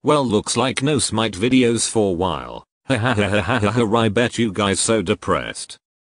Well, looks like no smite videos for a while. Ha ha ha ha ha ha. I bet you guys so depressed.